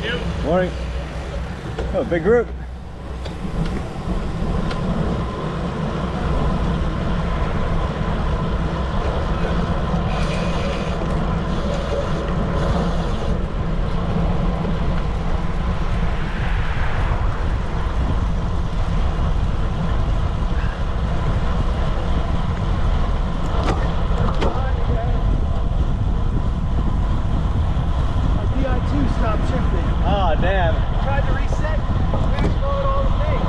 Morning. Oh, big group. Oh, damn. Tried to reset, fast forward all the things.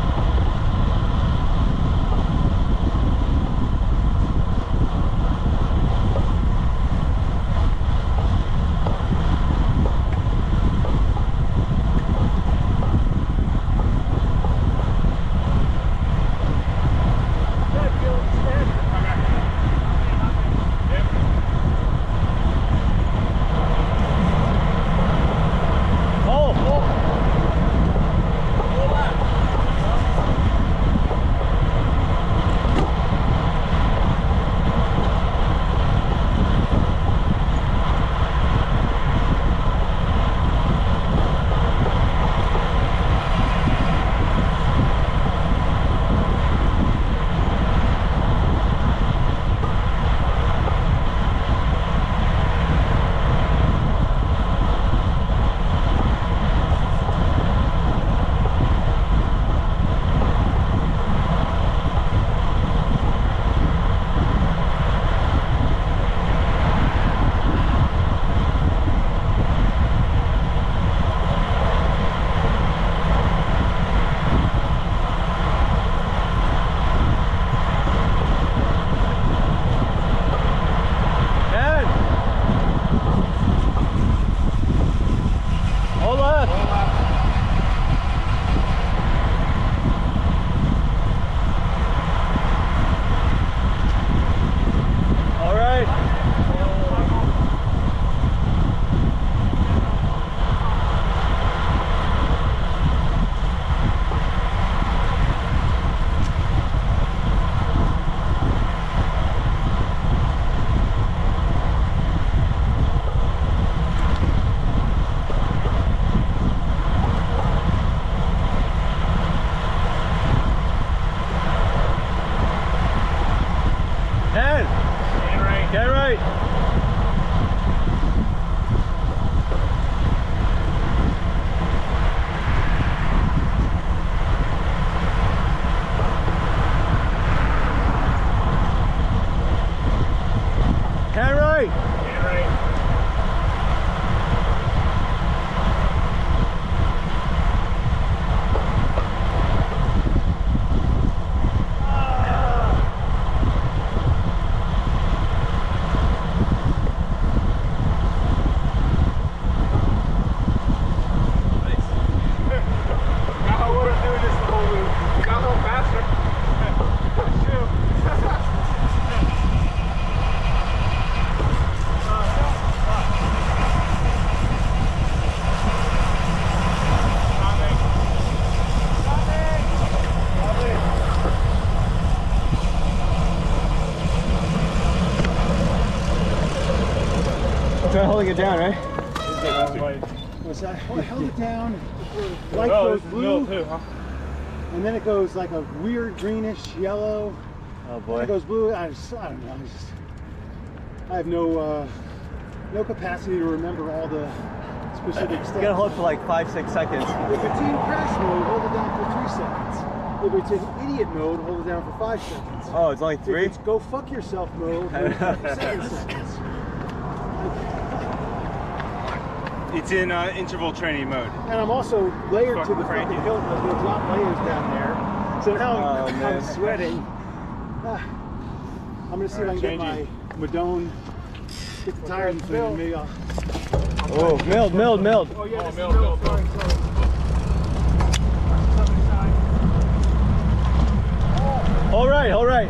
Try holding it down, right? What's that? Oh, I held it down. Light goes blue, too, huh? And then it goes like a weird greenish yellow. Oh boy. And it goes blue. I don't know. I have no capacity to remember all the specific steps. You gotta hold it for like 5-6 seconds. If it's in crash mode, hold it down for 3 seconds. If it's in idiot mode, hold it down for 5 seconds. Oh, it's only 3? If it's go fuck yourself mode, hold it down for 7 seconds. It's in interval training mode. And I'm also layered to the fucking hilt of the drop layers down there. So now I'm sweating. I'm gonna see if I can get my Madone, get the tires and thing, and maybe I'll... Oh, milled. Oh yeah, this is milled. Sorry. All right.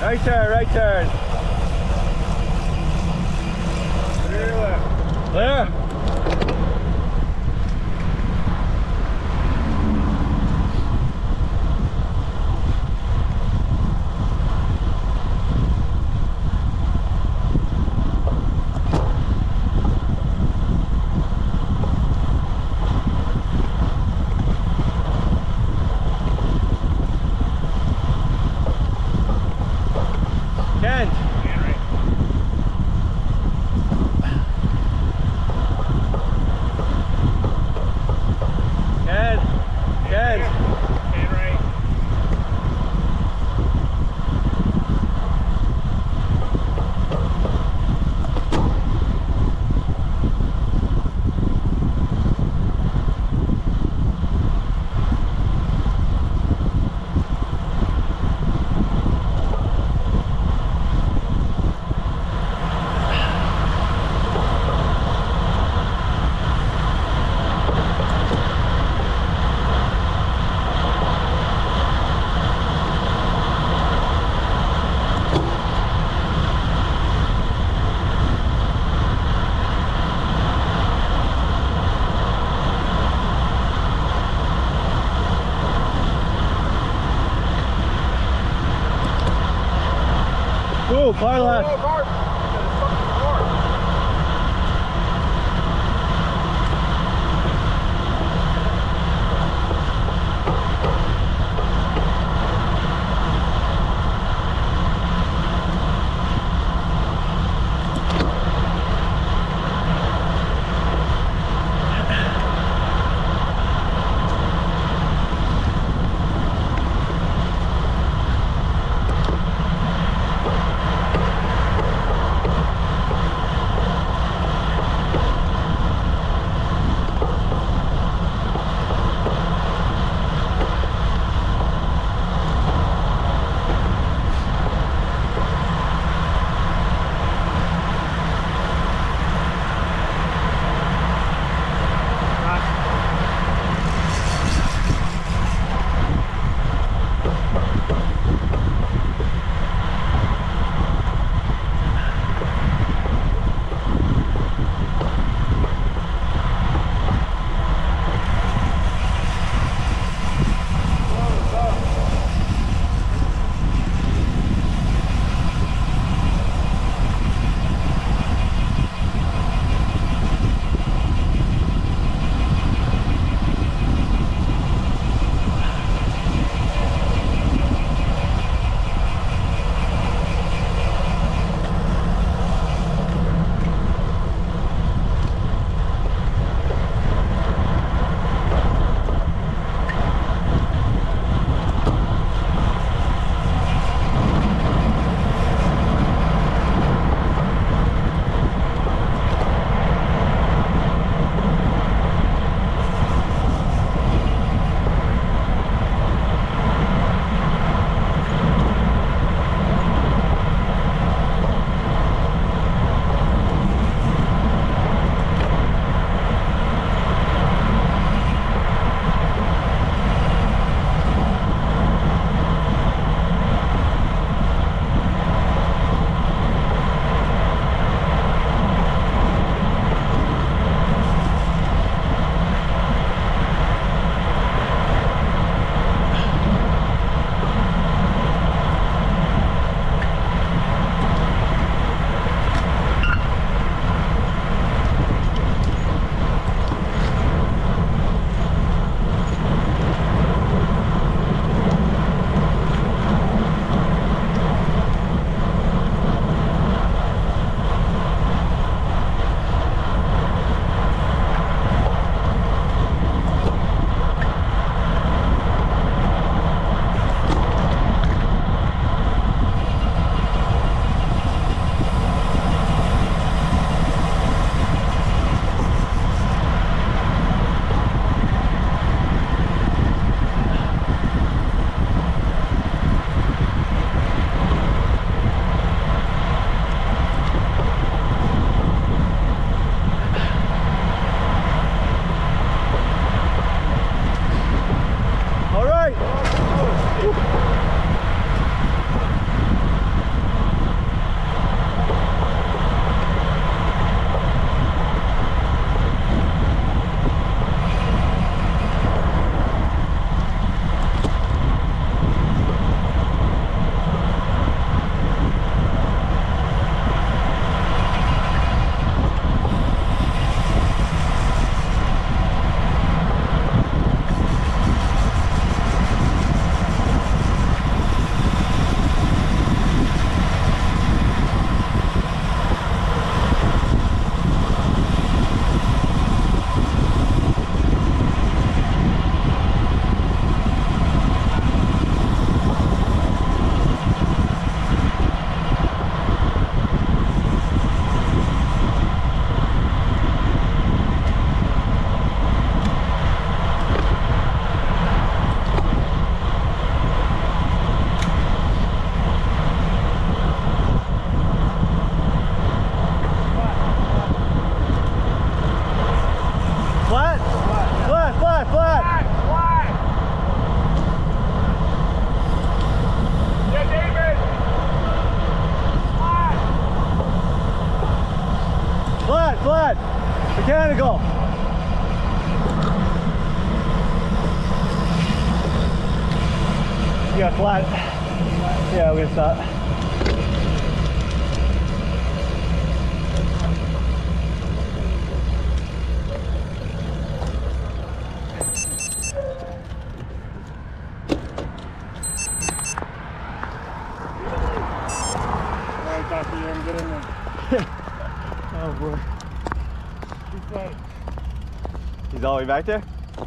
Right turn, right turn. Clear left. Clear. Kent. And right. Kent. Kent. And right. Cool, car left. Flat, flat, flat. Flat. Yeah, David. Flat. Flat, flat. Mechanical. Yeah, flat. Yeah, we're gonna stop. Get in there. Oh boy. He's all the way back there?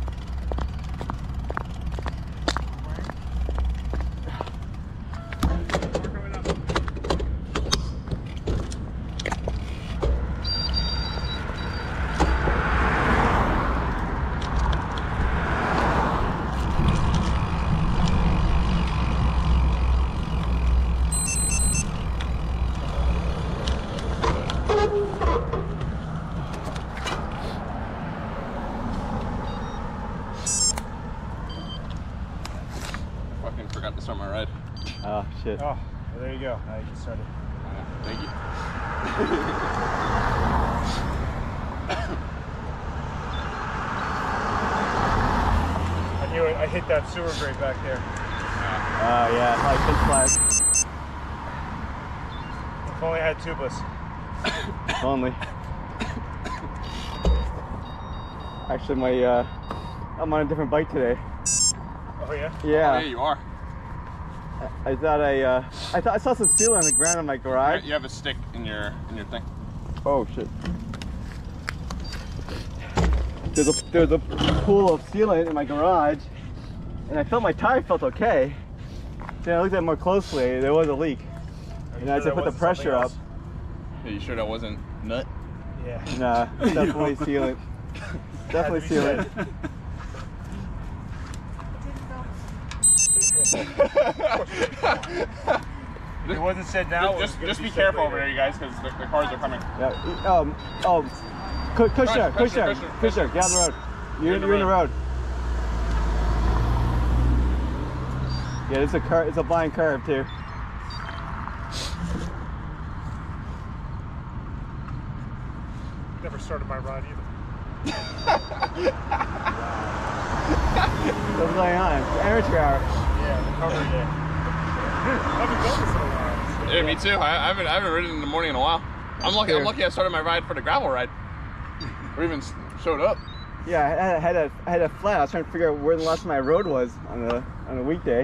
Forgot to start my ride. Oh shit. Oh, well, there you go. Now you can start it. Thank you. I knew it. I hit that sewer grate back there. Oh yeah, like pitch black. If only I had tubeless. If only. Actually, I'm on a different bike today. Oh yeah? Yeah. Oh, yeah, you are. I thought I saw some seal on the ground in my garage. You have a stick in your thing. Oh shit. There's a pool of sealant in my garage, and I felt my tire felt okay. Then I looked at it more closely, there was a leak. And as I put the pressure up. Yeah, you sure that wasn't nut? Yeah. Nah, definitely sealant. Definitely sealant. It wasn't said now. Just be careful over there, you guys, because the cars are coming. Yeah. Push there. Get on the road. You're in the road. Yeah, it's a blind curve too. Never started my ride either. What's going on? It's amateur hour. Yeah, recovery day. I haven't done this in a while. Yeah, me too. I haven't ridden in the morning in a while. I'm lucky I started my ride for the gravel ride. Or even showed up. Yeah, I had a flat. I was trying to figure out where the last time I rode was on a weekday.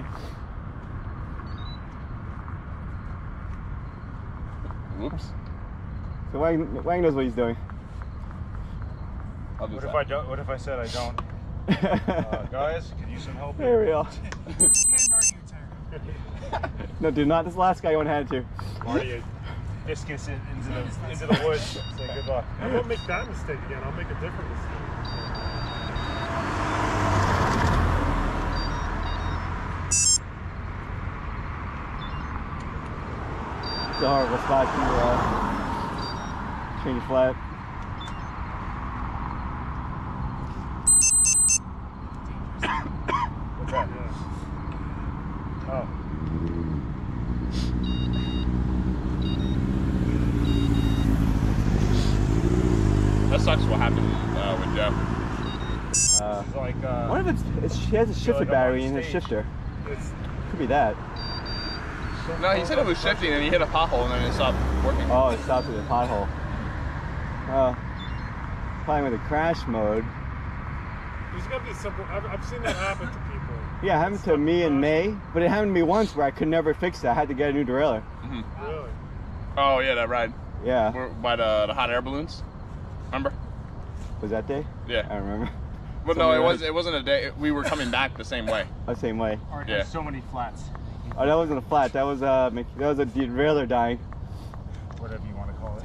Whoops. So Wang knows what he's doing. I'll do What that. if I don't? What if I said I don't? Guys, could use some help There here. we go. No, dude, not this last guy you want to hand it to. Marty, discus it into the woods. Say good luck. I won't make that mistake again. I'll make a different mistake. It's a horrible spot to change flat. What's that? Oh. That sucks what happened with Joe. It's like, I wonder if she has a shifter like battery on in his stage. shifter. it's Could be that. No, he said it was shifting and he hit a pothole and then it stopped working. Oh, it stopped with a pothole. Probably with a crash mode. There's got to be simple. I've seen that happen to people. Yeah, it happened to me in May, but it happened to me once where I could never fix it. I had to get a new derailleur. Really? Oh yeah, that ride. Yeah. By the hot air balloons. Remember? Was that day? Yeah. I remember. Well, no, it wasn't a day. We were coming back the same way. The same way. Alright, Yeah. there's so many flats. Oh, that wasn't a flat. That was a derailleur dying. Whatever you want to call it.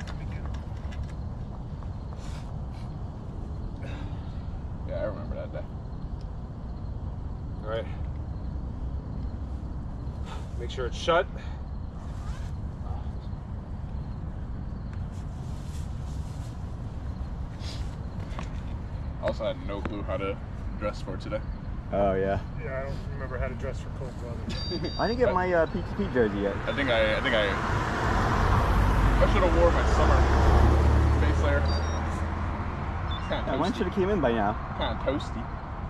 Yeah, I remember that day. Alright. Make sure it's shut. I also had no clue how to dress for today. Oh yeah. Yeah, I don't remember how to dress for cold weather. I didn't get my PTP jersey yet. I think I should have wore my summer base layer. It's kind of toasty. Mine should have came in by now. Kind of toasty.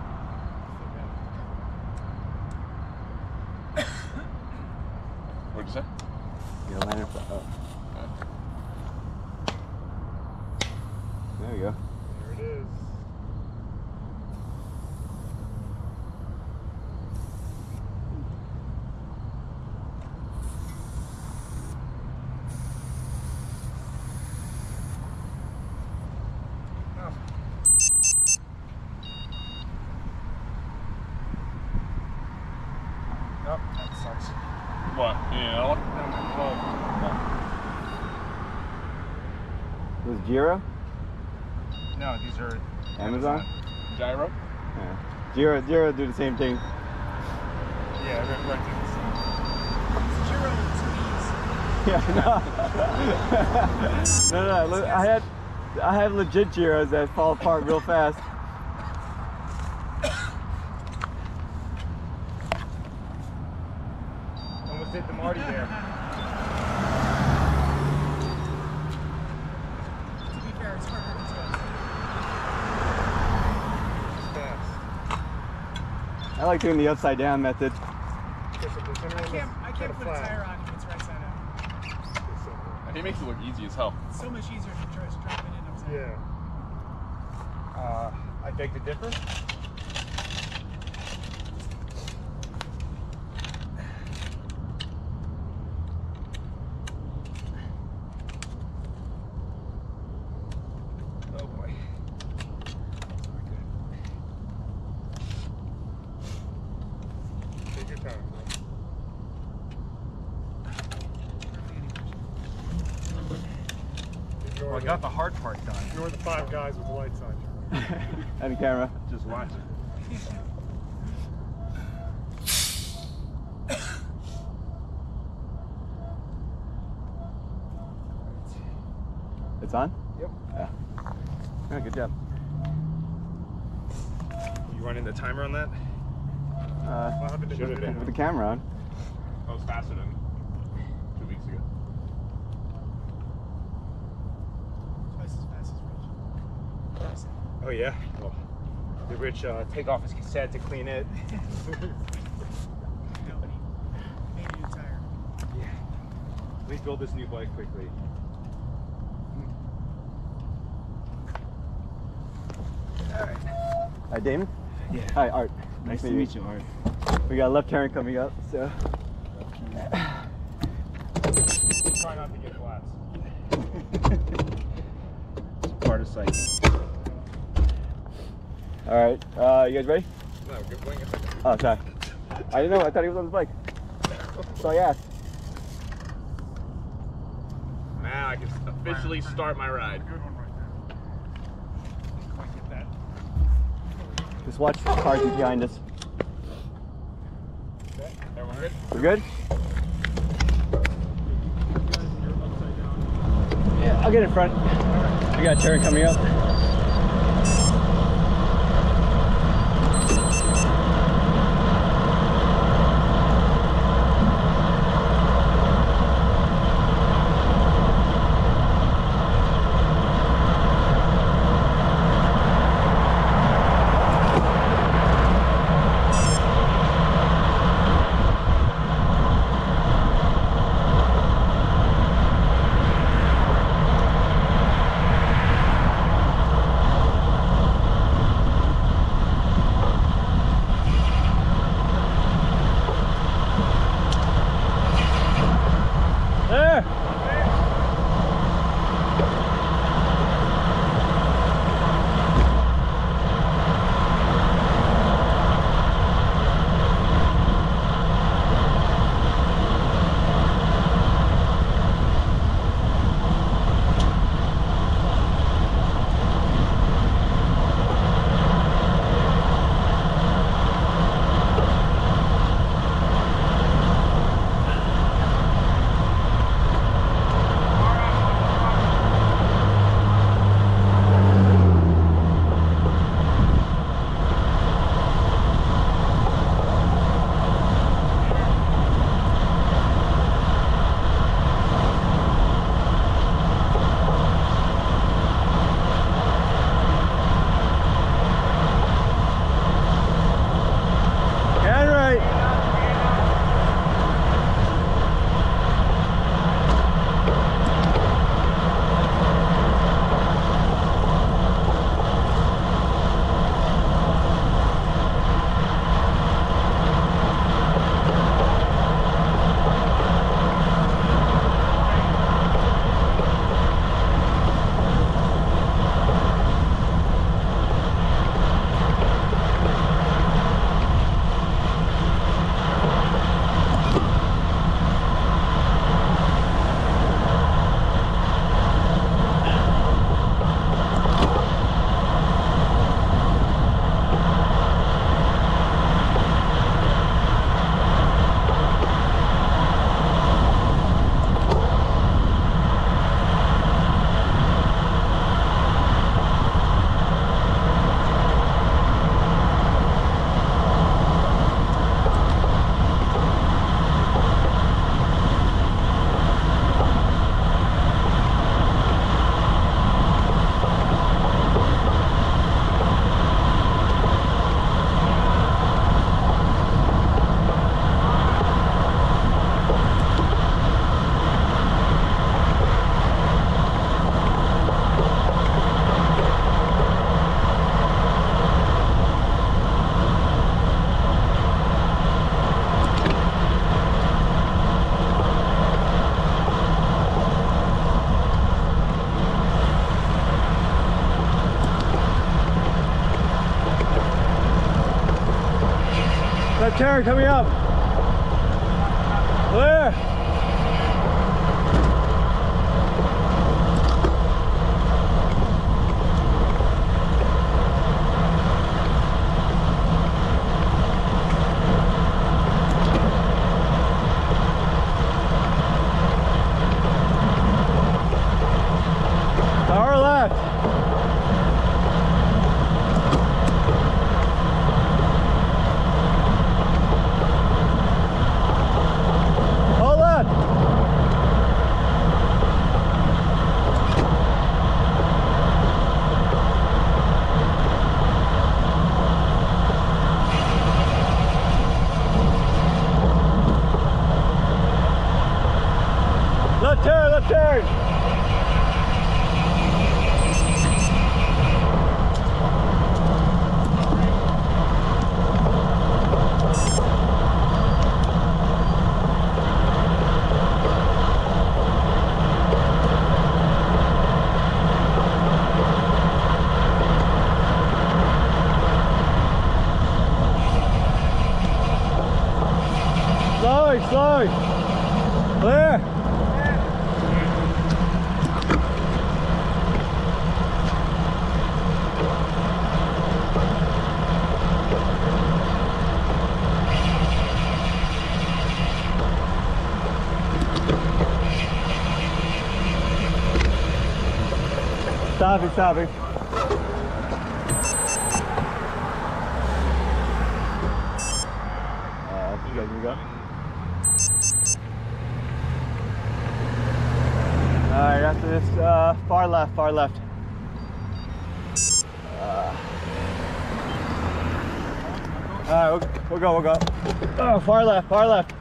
What'd you say? Yeah, lantern. Oh. There we go. There it is. Oh, that sucks. What? Yeah. Was it Giro? No, these are Amazon? Gyro? Yeah. Giro do the same thing. Yeah, they're right there. Yeah, no. Look, I had legit Giros that fall apart real fast. Almost hit the Marty there. To be fair, it's harder to Fast. I like doing the upside down method. I can't put a tire on if it's right side out. He makes it look easy as hell. It's so much easier to try dropping it in upside down. Yeah. I beg to differ. Oh boy. Take your time, bro. Well, I got the hard part done. Ignore the 5 guys with the lights on. And the camera. Just watch it. It's on? Yep. Yeah. Oh, good job. You running the timer on that? What happened to Should have been. With the camera on. That was faster than 2 weeks ago. Twice as fast as Rich. Oh yeah. Well, the Rich take off his cassette to clean it. No, but he made a new tire. Yeah. Please build this new bike quickly. Hi, Damon. Yeah. Hi, Art. Nice to meet you, Art. We got a left turn coming up, so. Try not to get flats. It's part of cycle. All right, you guys ready? No, good wing a second. Oh, sorry. I didn't know. I thought he was on his bike. So I asked. Now I can officially start my ride. Good one right there. Didn't quite get that. Just watch the cars behind us. Everyone good? We're good? Yeah, I'll get in front. We got a turn coming up. Left turn coming up. Clear. Power left. Hold left. Left turn, left turn. Slowly, slowly. Clear. Stopping, stopping. You guys can go. Alright, after this, far left, far left. Alright, we'll go, we'll go. Oh, far left, far left.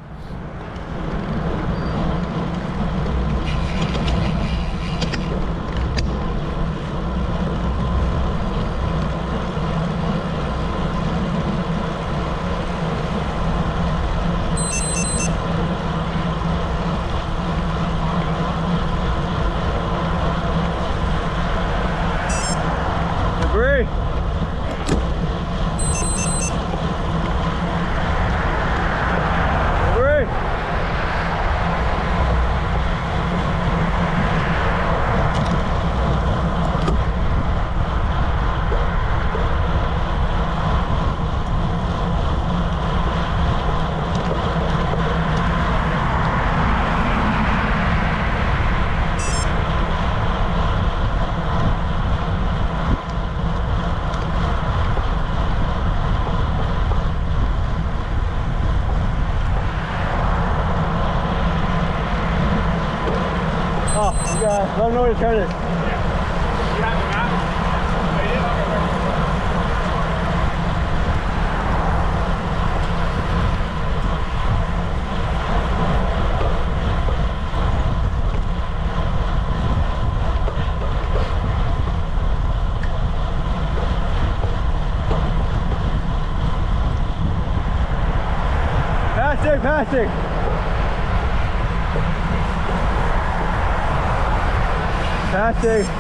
Debris. Debris. Oh, yeah, I don't know where to turn it. You have the map? Oh, yeah? Passing, passing. Passing.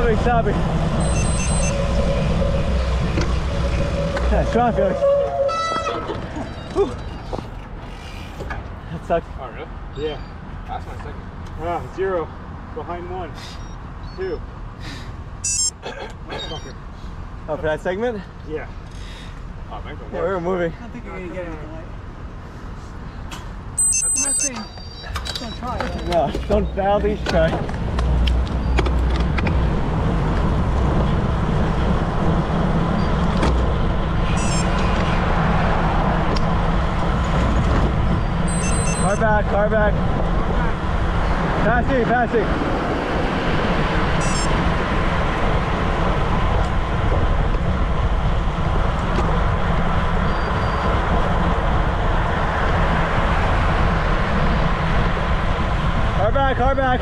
Felix, stop it. Yeah, strong, Felix. Whew. That sucks. Oh, really? Yeah. That's my second. 0 behind 1, 2. Motherfucker. Oh, for that segment? Yeah. Oh, man, Yeah, we're moving. I don't think you're gonna get it with the light. I'm not saying don't try. Right? No, don't, I don't think you should try. Car back, car back. Passing, passing. Car back, car back.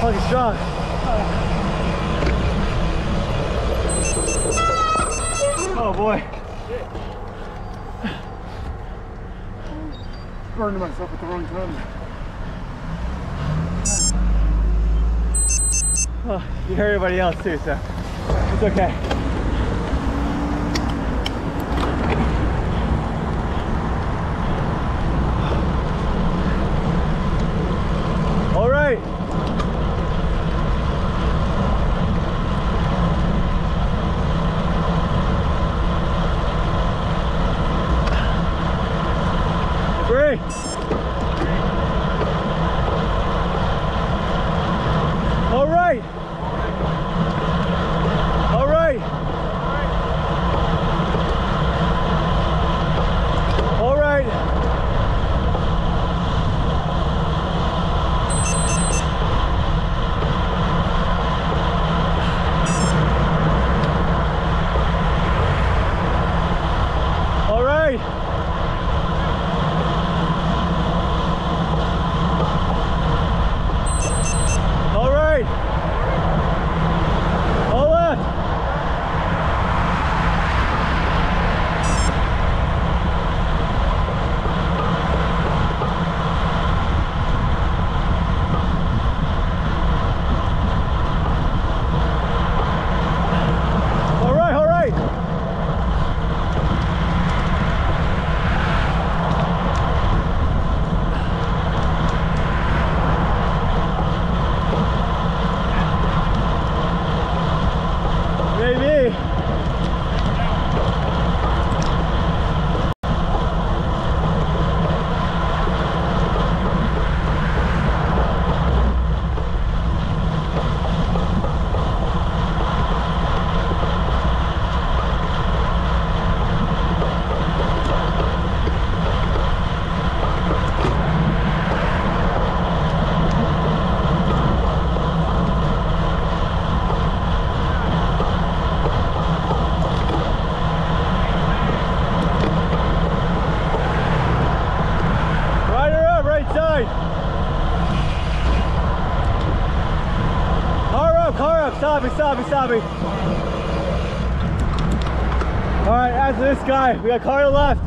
fucking strong. Oh boy. Burning myself at the wrong time. Well, you heard everybody else too, so it's okay. All right. Three. All right. All right. All right. All right. All right. All left. All right, all right. Maybe. Rider up, right side. Car up, stop me. All right, after this guy, we got car to the left.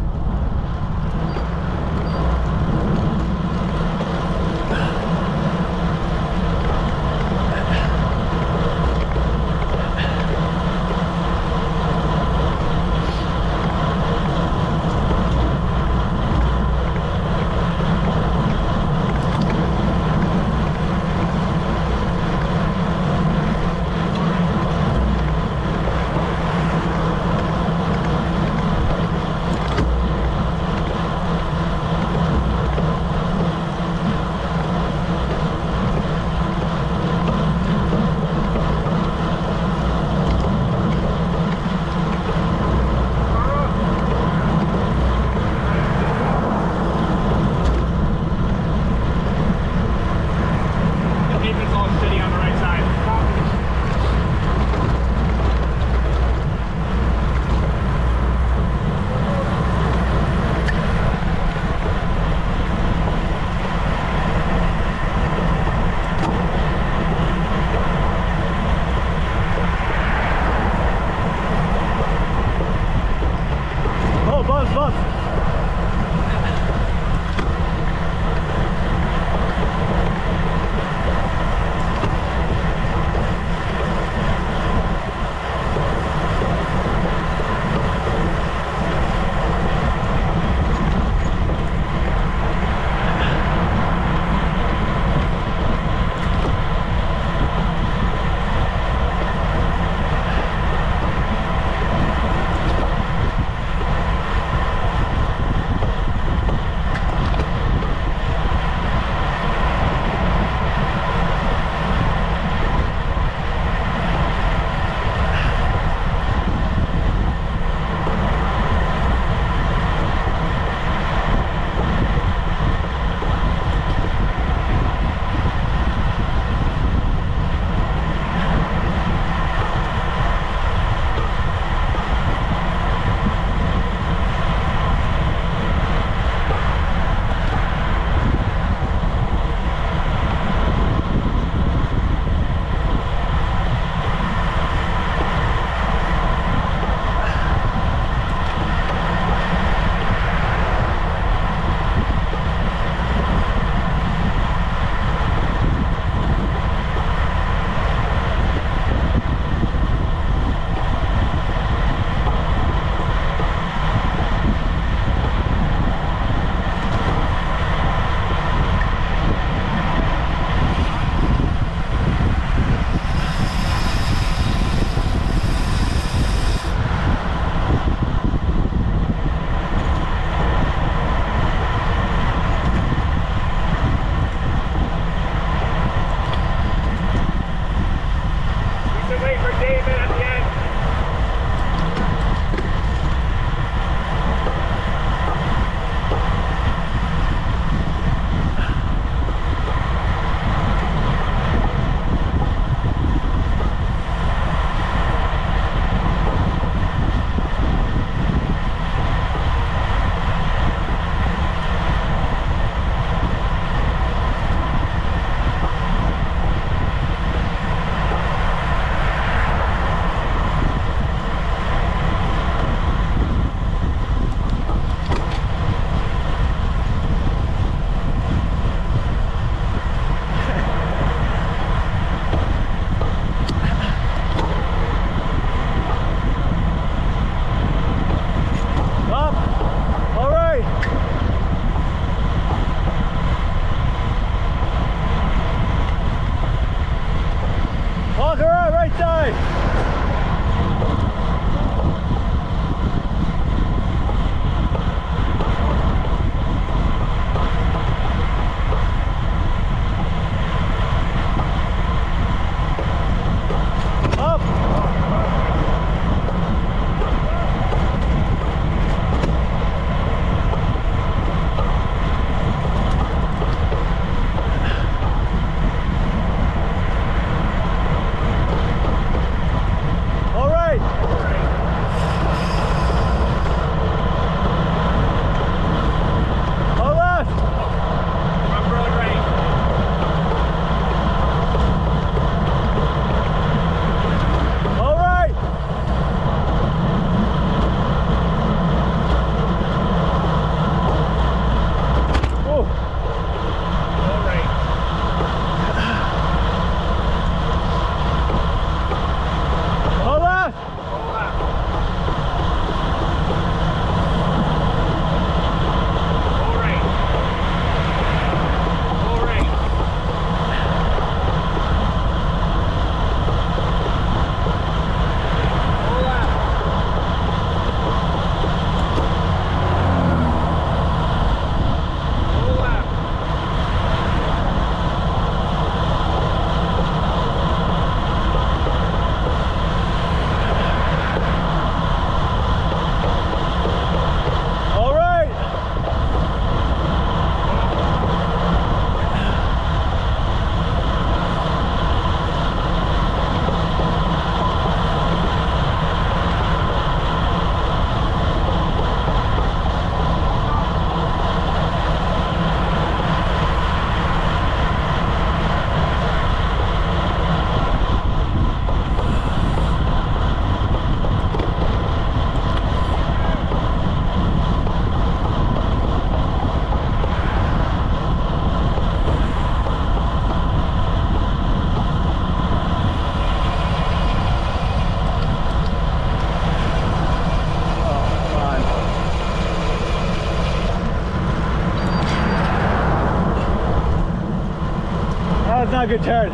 not a good turn.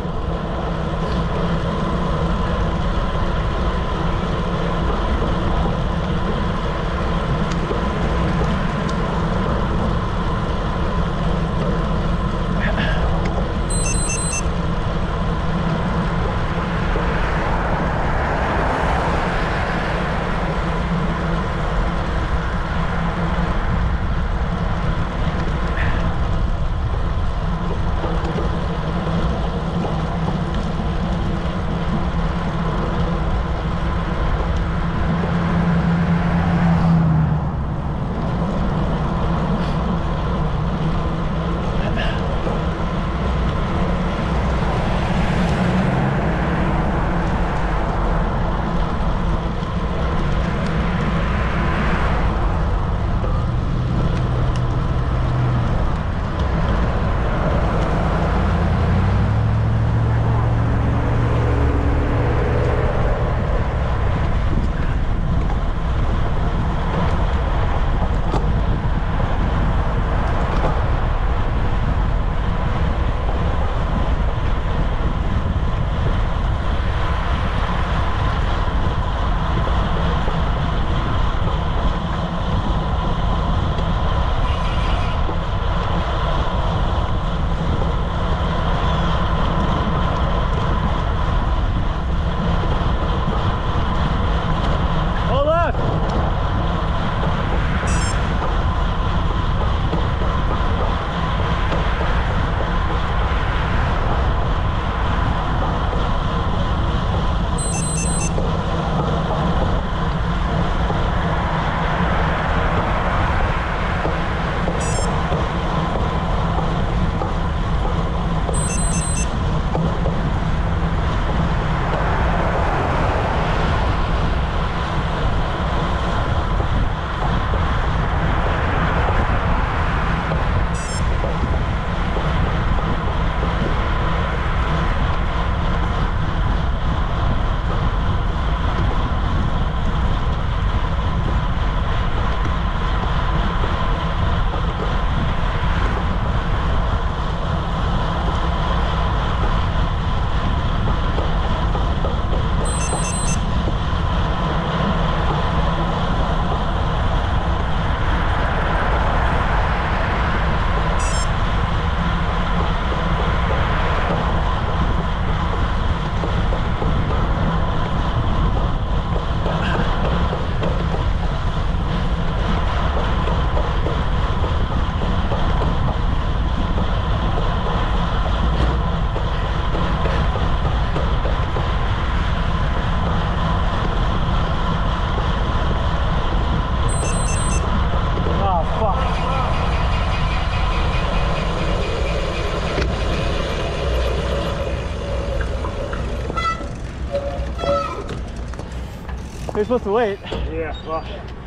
You're supposed to wait. Yeah, well.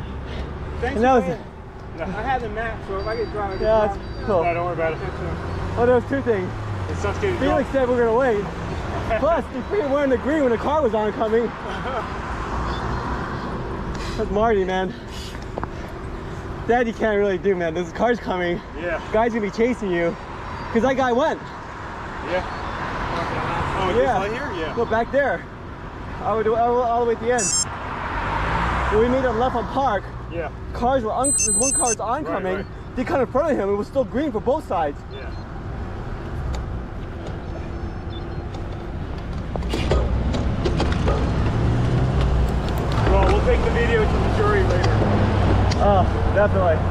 Thanks And that was, I had the map, so if I get drawn, I get yeah, drawn. that's cool. No, don't worry about it. Well, there was two things. It sucks getting Felix said we're gonna wait. Plus, you freaking weren't in the green when the car was oncoming. That's Marty, man. That you can't really do, man. This car's coming. Yeah. Guy's gonna be chasing you. Cause that guy went. Yeah. Oh, Yeah. this right here? Yeah. Go back there. I would do all the way at the end. When we made a left on Park, Yeah. cars were there's one car was oncoming. Right. They cut in front of him. It was still green for both sides. Yeah. Well, we'll take the video to the jury later. Oh, definitely.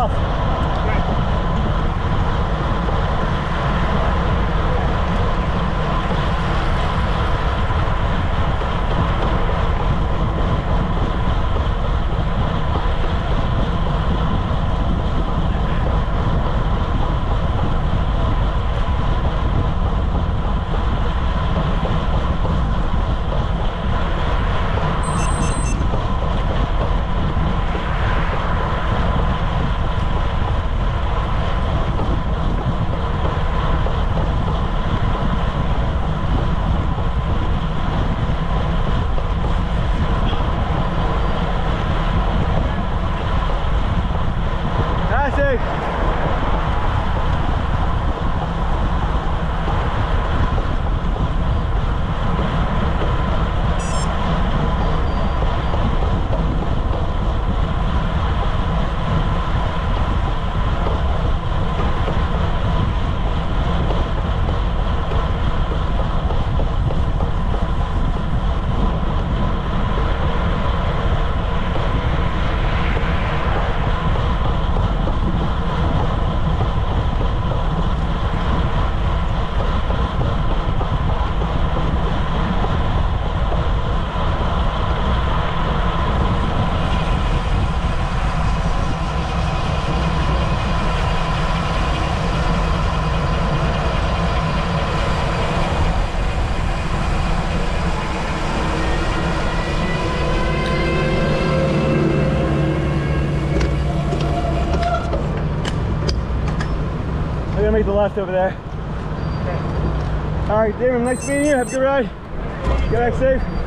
off. I'm gonna make the left over there. Okay. All right, Damon, nice meeting you. Have a good ride. Get back safe.